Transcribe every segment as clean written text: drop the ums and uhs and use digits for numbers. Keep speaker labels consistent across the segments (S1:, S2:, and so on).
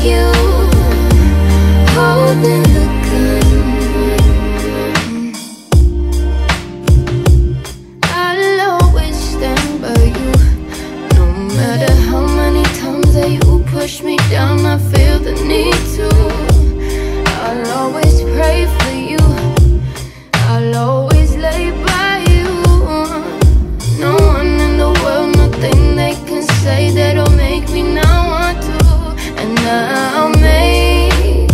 S1: you holding the gun. I'll always stand by you, no matter how many times that you push me down. I feel the need to. I'll always pray for you, I'll always lay by you. No one in the world, nothing they can say that'll make me not want to. And I'll make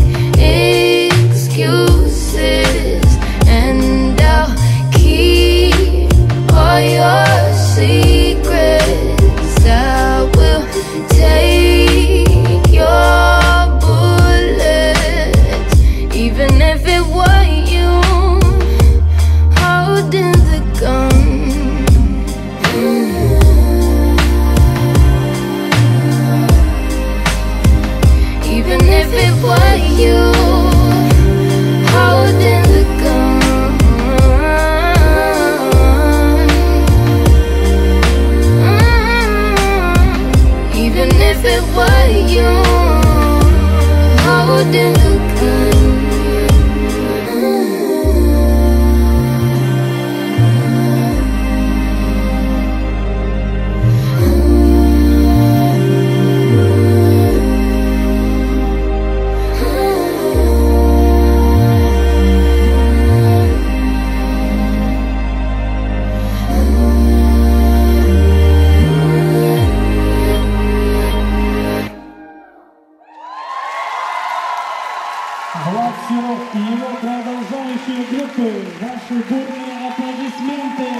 S1: excuses, and I'll keep all your secrets. I will take your bullets, even if it was you holding the gun. Even if it was you holding the gun. Even if it was you holding the gun.
S2: Влад Серов и его продолжающие группы. Ваши бурные аплодисменты.